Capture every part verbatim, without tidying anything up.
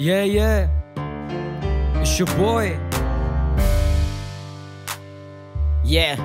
Yeah, yeah. It's your boy. Yeah.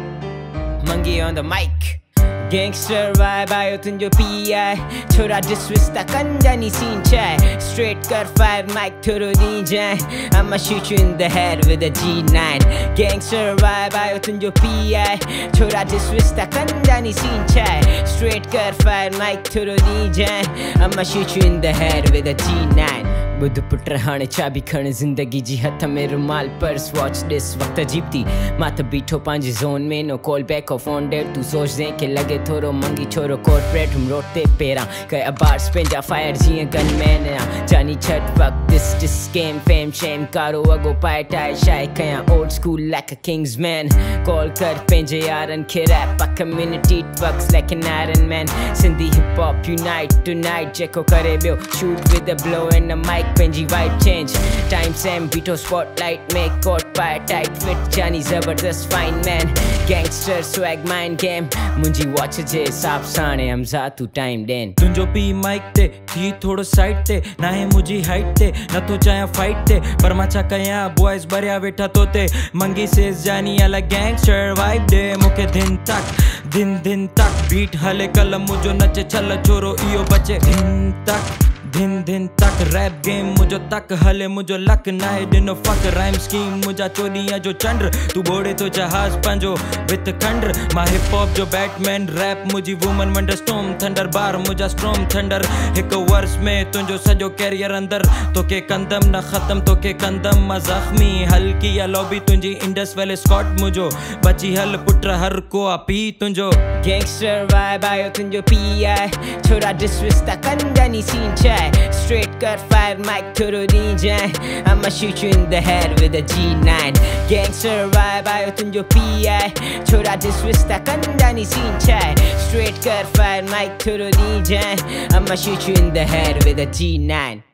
Mangi on the mic. Gangster vibe आयो तुझो P I छोरा disrespect कंजानी scene चाय straight कर fire mic थोरो दी जाए I'ma shoot you in the head with a G nine Gangster vibe आयो तुझो P I छोरा डिसरिस्पेक्ट कंजानी सीन चाय straight कर fire mic थोरो दी जाए I'ma shoot you in the head with a G nine बुध पुट हाणे चाबी खण जिंदगी जी हथ में रुमाल पर्स वॉच डिस वक्त अजीब थी मात बीठो पांजे जोन में no call back off on date तू सोच दे के लगे थोरो मंगी छोरो कॉर्पोरेट हम रोते पेरा कई अबार स्पेंजा फायर जिए गन मैन जानी छट वक्त this this game fame shame कारो अगो पाए टाई शाय कया old school like a king's man call कर पेंजे यारन के rap a community works like an iron man Sindhi hip hop unite tonight जेको करे बियो shoot with a blow in a mic Benji vibe change time same beato spotlight make caught by a tight fit Johnny zabardast fine man gangster swag mind game munji watch je saap sane am za tu time den तुझो P mic ते थी थोड़ो side ते ना है मुझी height ते न तो चाहे फाइट ते पर माचा कया बॉयज भरिया वेठा तो ते मंगी से जानी अला गैंगस्टर वाइब दे मुके दिन तक दिन दिन तक बीट हले कलम मुझो नचे चल छोरो इयो बचे दिन तक दिन दिन तक रैप गेम मुझो तक हले मुझो लक ना है दिनो फक राइम स्कीम मुझा चोरियां जो चंद्र तू बोड़े तो जहाज पंजो विथ कंड्र मा हिप हॉप जो बैटमैन रैप मुझी वुमन वंडर स्टॉर्म थंडर बार मुझा स्ट्रॉम थंडर एक वर्स में तुझो सजो कैरियर अंदर तो के कंदम न खत्म तो के कंदम मा जख्मी हल्की या लॉबी तुझी इंडस वाले स्कॉट मुझो बची हल पुत्र हर को आपी तुझो gangster vibe आयो तुझो P I छोरा डिसरिस्पेक्ट कंजानी सीन चाय straight cut fire mic थोरो दी जाए I'ma shoot you in the head with a G nine gangster vibe आयो तुझो P I छोरा disrespect कंजानी सीन चाय straight cut fire mic थोरो दी जाए I'ma shoot you in the head with a G nine